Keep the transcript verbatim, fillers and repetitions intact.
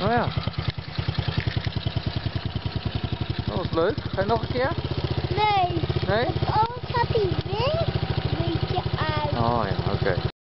Oh ja. Dat was leuk. Ga je nog een keer? Nee. Nee? Want anders gaat die wind een beetje uit. Oh ja, oké.